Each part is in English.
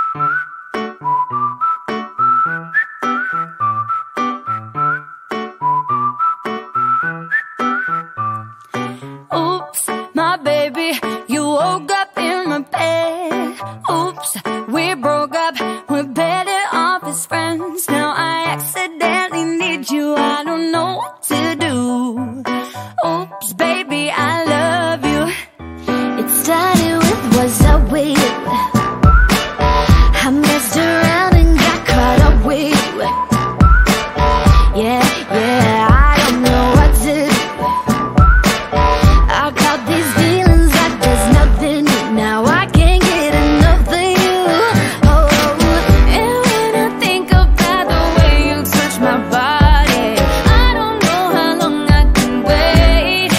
Oops, my baby, you woke up in my bed. Oops, we broke up, we're better off as friends. Now I accidentally need you, I don't know what to do. Oops, baby, I love you. It started with what's up with you. I messed around and got caught up with you. Yeah, yeah, I don't know what to do. I got these feelings like there's nothing new. Now I can't get enough of you. Oh, and when I think about the way you touch my body, I don't know how long I can wait.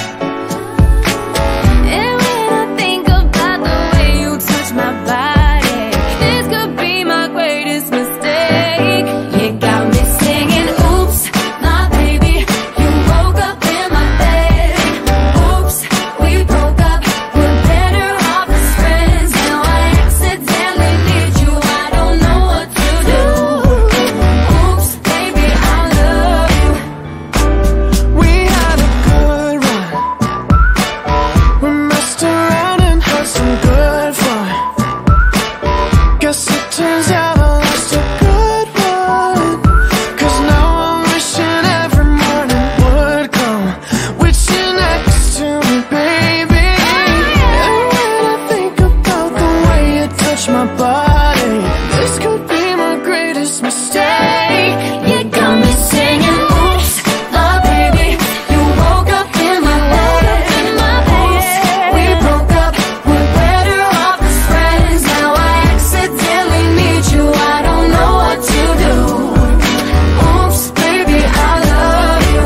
And when I think about the way you touch my body, this could be my greatest mistake. You got me singing, oops, my baby, you woke up in my bed. Oops, we broke up, we're better off as friends. Now I accidentally need you, I don't know what to do. Oops, baby, I love you. We had a good run. We messed around and had some good fun. Guess it turns out I lost a good one. 'Cause now I'm wishing every morning would come with you next to me, baby. And when I think about the way you touch my body, this could be my greatest mistake. You got me singing, oops, my baby, you woke up in my bed. Oops, we broke up, we're better off as friends. Now I accidentally need you, I don't know what to do. Oops, baby, I love you.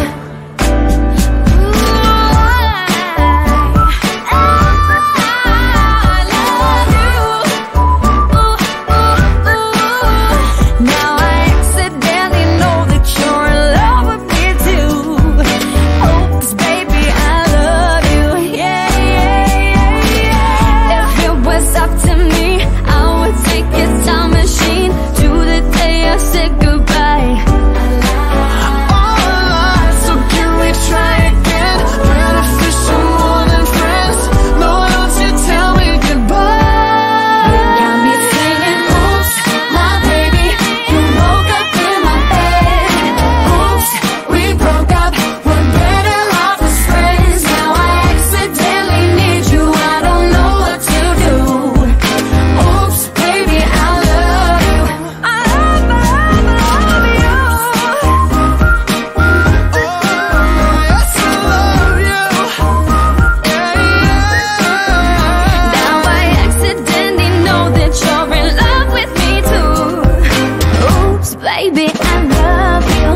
Now I accidentally know that you're in love with me too. Oops, baby, I love you. Yeah, yeah, yeah, yeah. If it was up to me, I would take a time machine to the day I said goodbye. All alive, so can we try again? Beneficial more than friends. No, don't you tell me goodbye. Got me singing, oops, my baby, you woke up in my bed. Oops, we broke up, we're better off as friends. Now I accidentally need you, I don't know what to do. Oops, baby, I love you. I love you. Yes, I love you. Yeah, yeah. Now I accidentally know that you're in love with me too. Oops, baby, I love you.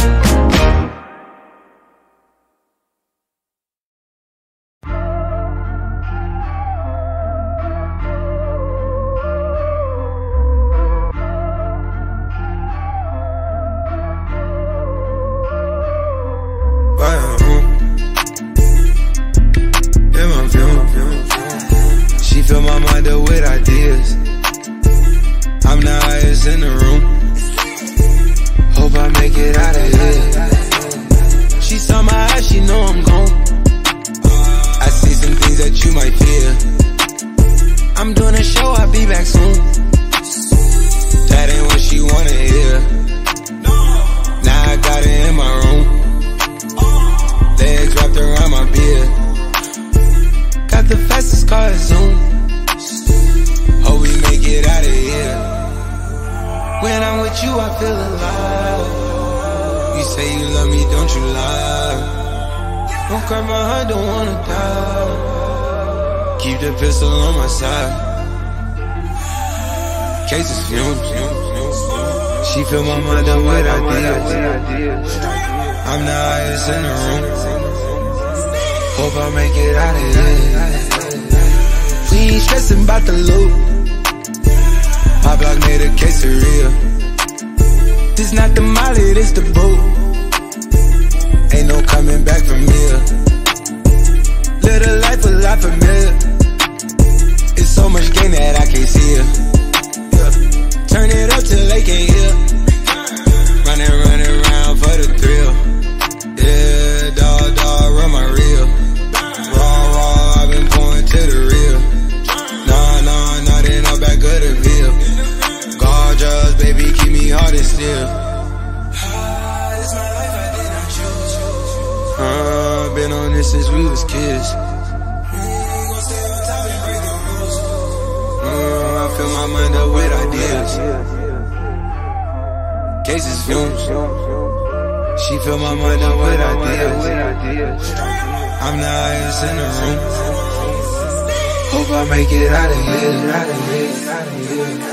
She fill my mind up with ideas. I'm the highest in the room. Hope I make it out of here. She saw my eyes, she know I'm gone. I see some things that you might fear. I'm doing a show, I'll be back soon. That ain't what she wanna hear. Now I got it in my room. Legs wrapped around my beard. Got the fastest car, Zoom. Hope we make it out of here. When I'm with you, I feel alive. You say you love me, don't you lie. Don't cry my heart, don't wanna die. Keep the pistol on my side. Cases fumes. She fill my mind up with ideas. I'm the highest in the room. Hope I make it out of here. We ain't stressing about the loot. My block made a quesadilla. This not the molly, this the boot. Ain't no coming back from here. Live a life a lot familiar. It's so much gain that I can't see it. Yeah. since we was kids. I fill my mind up with ideas. Cases fumes. She fill my mind up with ideas. I'm the highest in the room. Hope I make it out of here.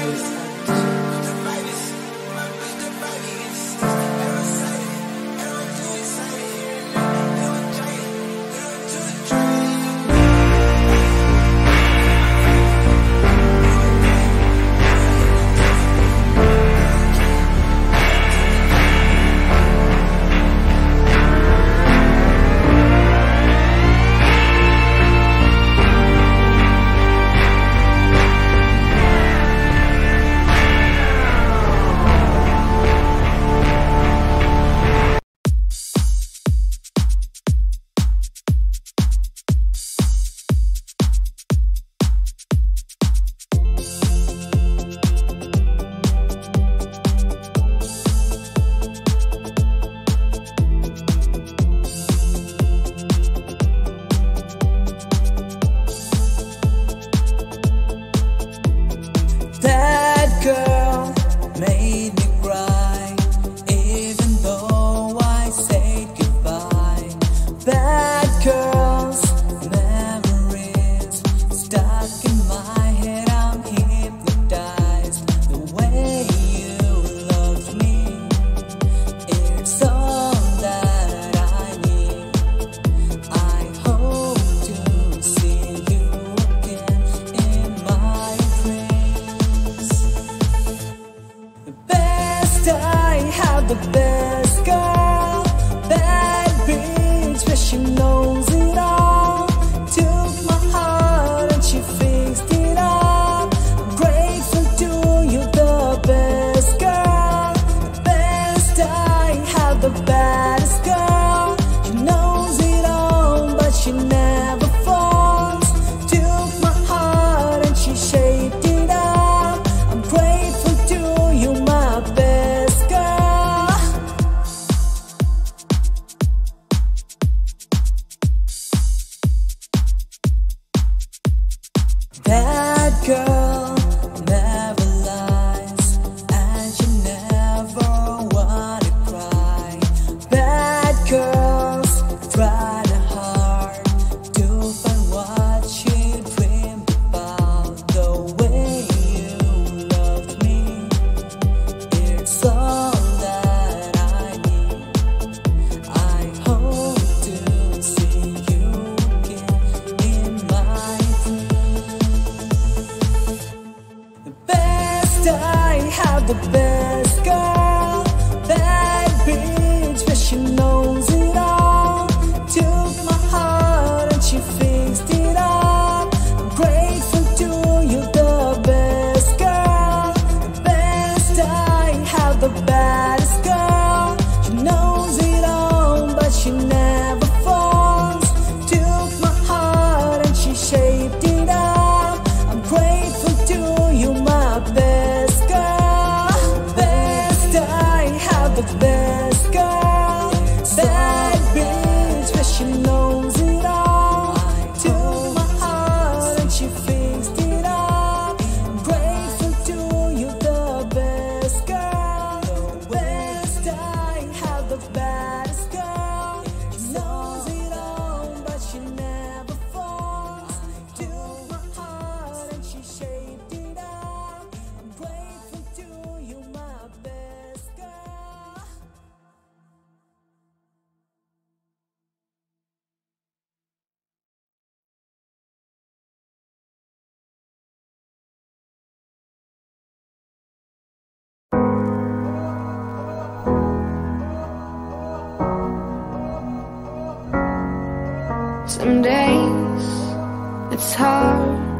Some days it's hard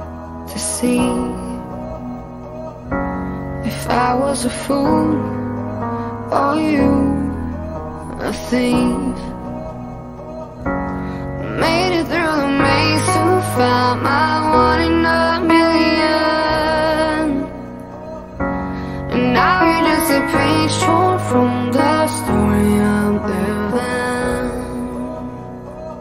to see. If I was a fool or you a thief, made it through the maze to find my one in a million. And now you're just a page torn from the story I'm living.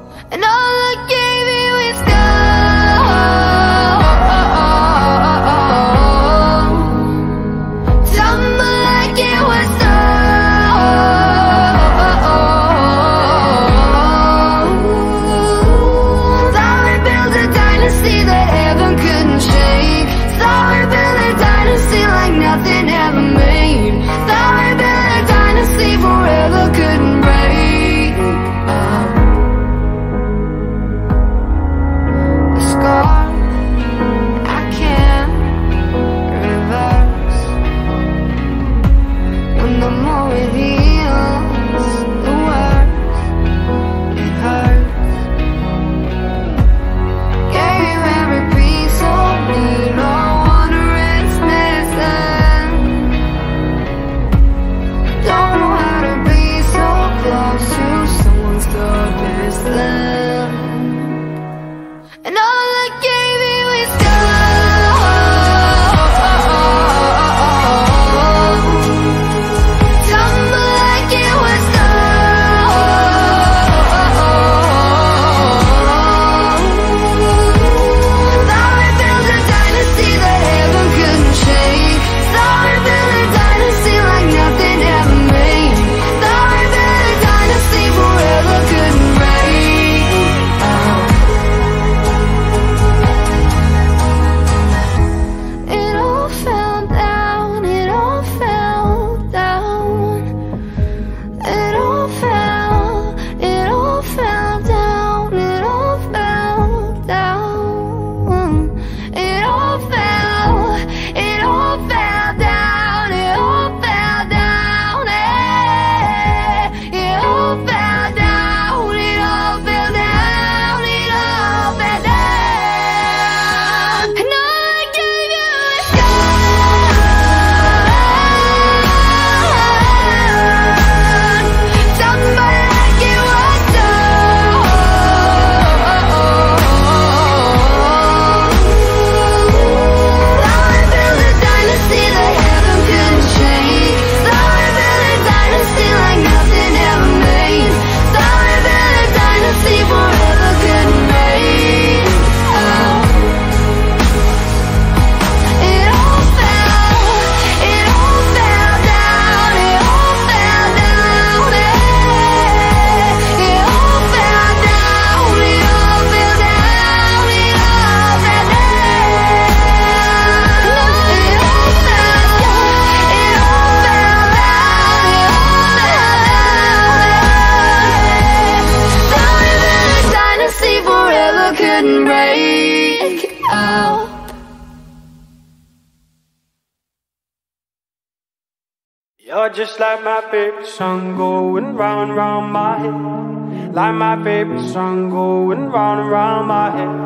You're just like my favorite song going round and round my head. Like my favorite song going round and round my head.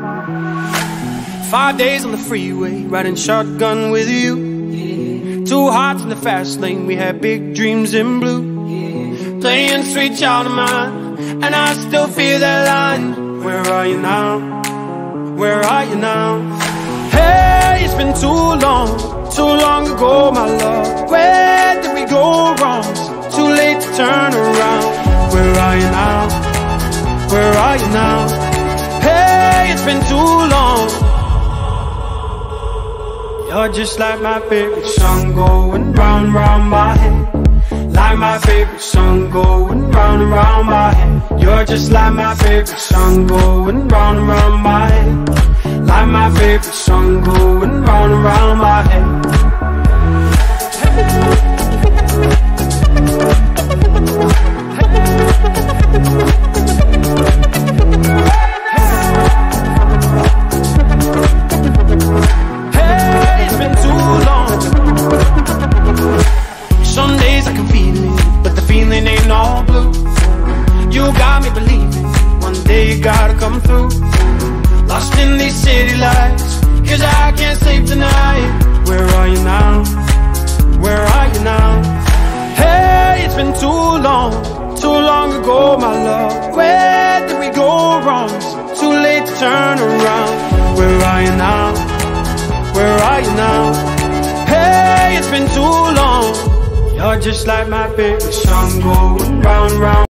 5 days on the freeway, riding shotgun with you. Yeah. 2 hearts in the fast lane, we had big dreams in blue. Yeah. Playing sweet child of mine, and I still feel that line. Where are you now? Where are you now? Hey, it's been too long ago, my love. Where did we go wrong? It's too late to turn around. Where are you now? Where are you now? Hey, it's been too long. You're just like my favorite song going round and round my head. Like my favorite song going round and round my head. You're just like my favorite song going round and round my head. Like my favorite song going round and round my head. Hey, it's been too long. Some days I can feel it, but the feeling ain't all blue. You got me believing one day you gotta come through. Lost in these city lights, 'cause I can't sleep tonight. Where are you now? Where are you now? Hey, it's been too long ago, my love. Where did we go wrong? It's too late to turn around. Where are you now? Where are you now? Hey, it's been too long. You're just like my favorite song going round and round.